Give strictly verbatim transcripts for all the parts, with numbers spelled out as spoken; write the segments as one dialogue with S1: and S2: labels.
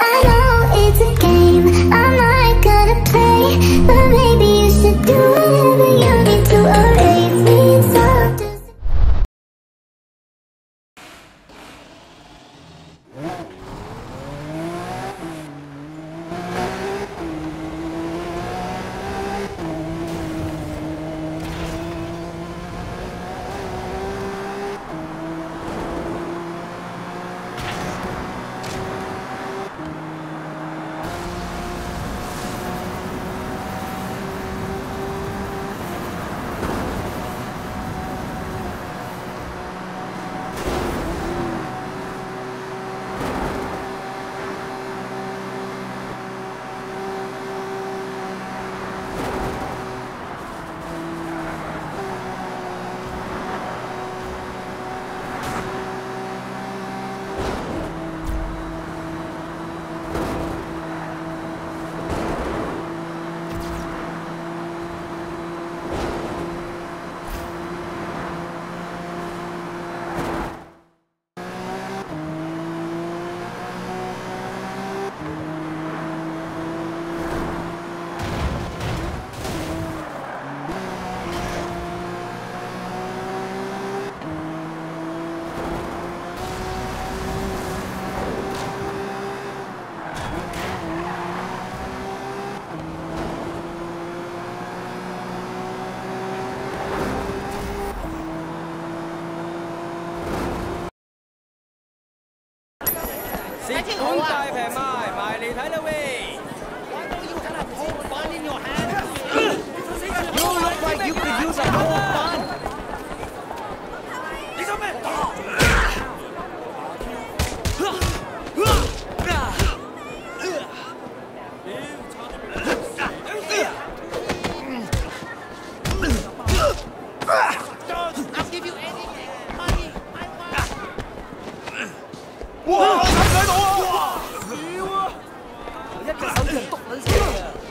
S1: I know it's a game, I'm not gonna play, but maybe you should do whatever you need to erase me. It's all just
S2: 蝕本大平賣，埋嚟睇啦喂！ You look like you could use a whole fun. 你做咩？I'll give you anything, money, I want. 哇！睇唔睇到啊？哇！屌啊！我一隻手指篤撚死你啊！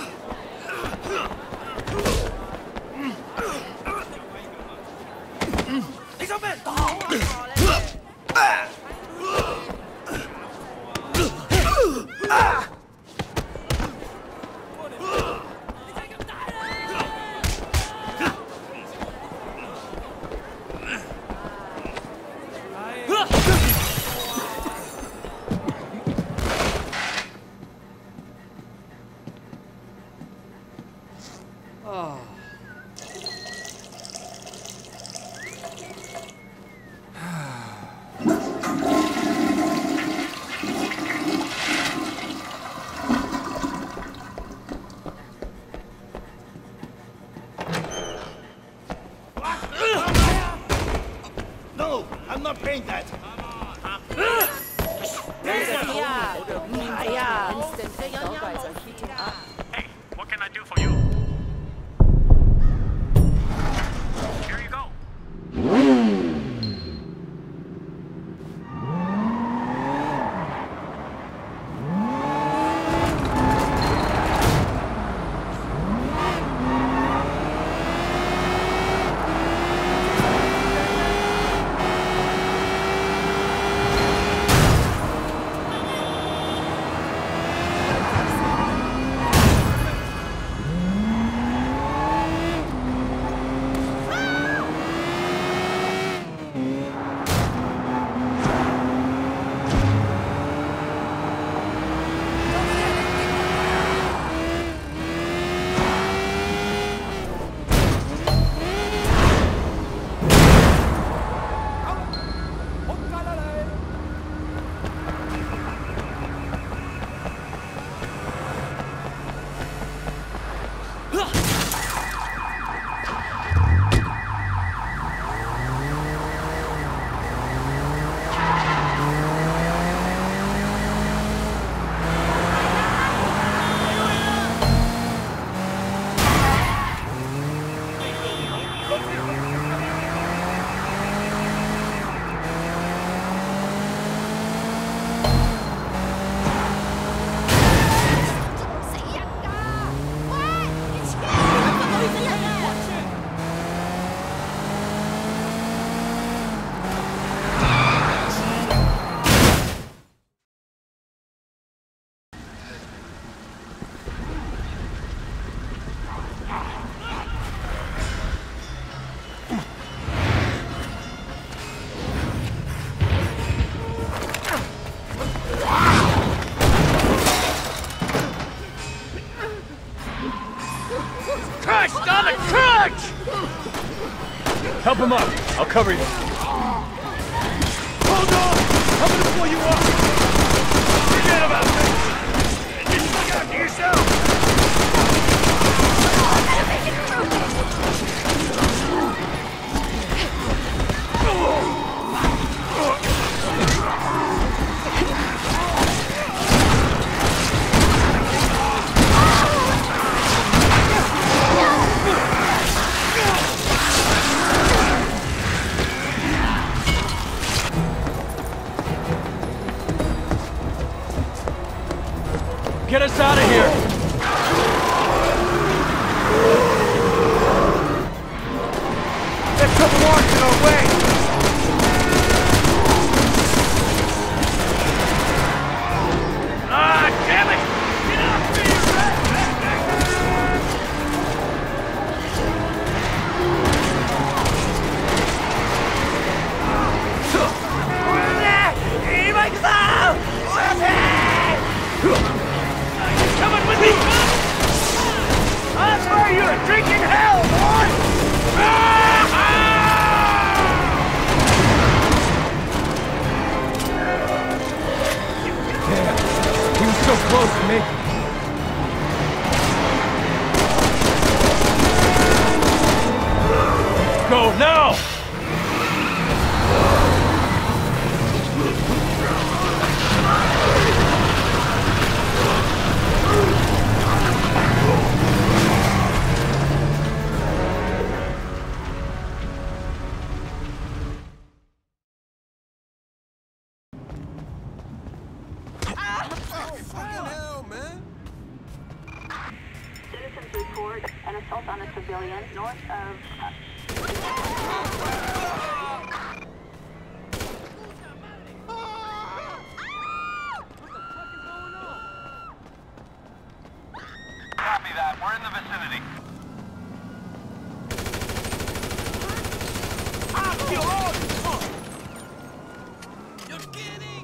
S2: 你想俾人打啊！你仔咁大啦！
S3: Help him up. I'll cover you. Hold on! I'm gonna pull you up! Forget about this! Just look after yourself! Get us out of here! There's some marks in our way! Ah, damn it! Get off me, you rat! Coming with me! That's where you're drinking hell, boy! Damn, he was so close to making it. Go now!
S4: Citizens report an assault on a civilian north of... Uh,
S5: Copy that. We're in the vicinity. You're kidding!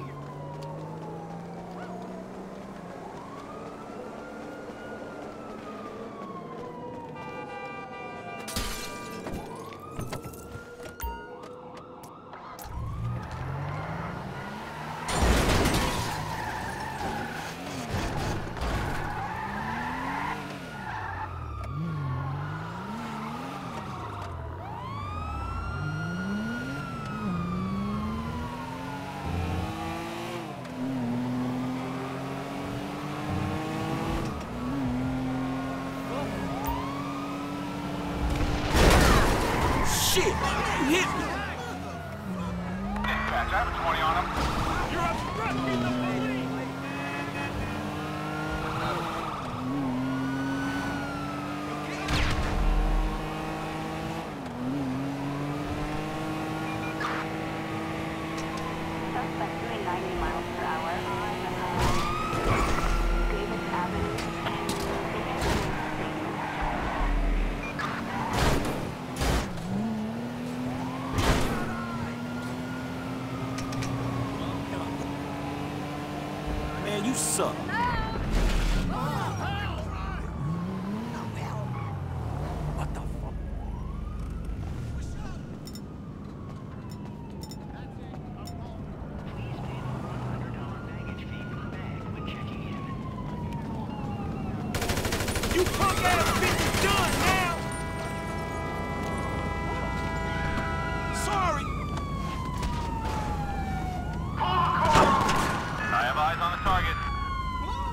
S2: Shit! You hit me!
S5: Dispatch, I have a twenty on him.
S3: You're obstructing the meeting!
S4: suspect doing ninety miles per hour on uh, Davis Avenue.
S2: Man, you suck. What the fuck? You punk ass bitch is done now! Sorry!
S5: I have eyes on the target.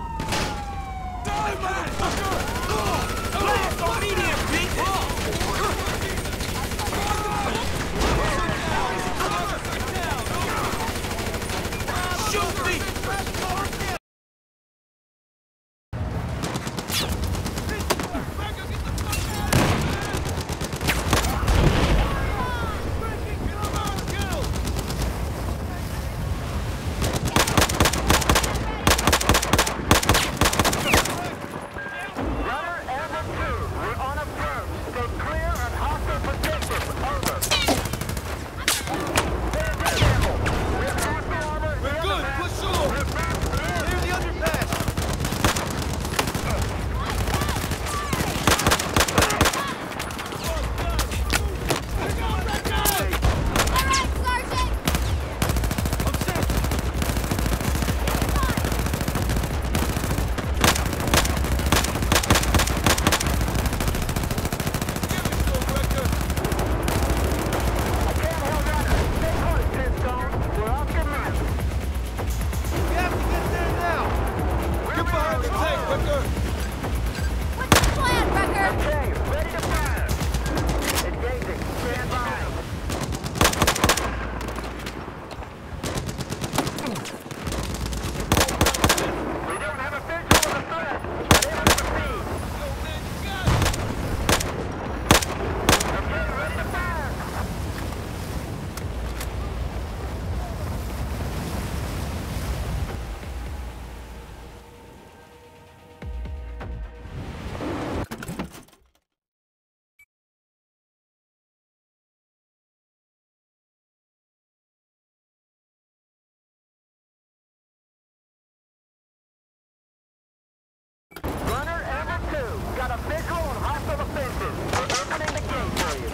S6: visual on hostile offensive. We're opening the gate for you.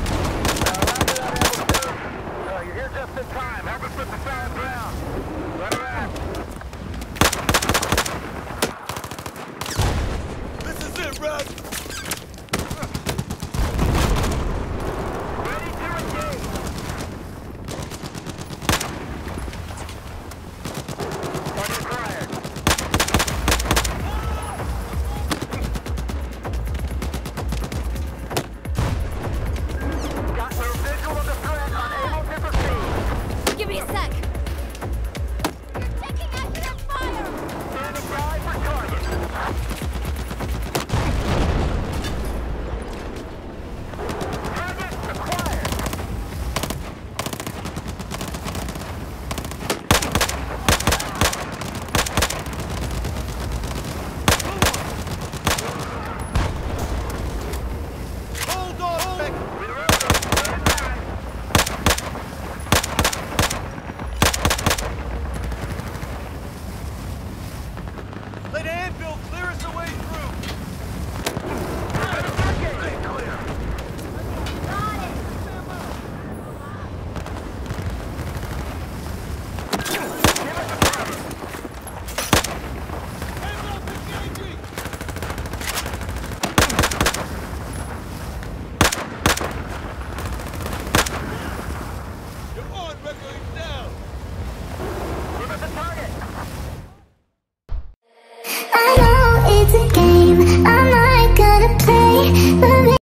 S6: Uh, roger that, Able two. Uh, you're here just in time. Help us put the solid ground. Let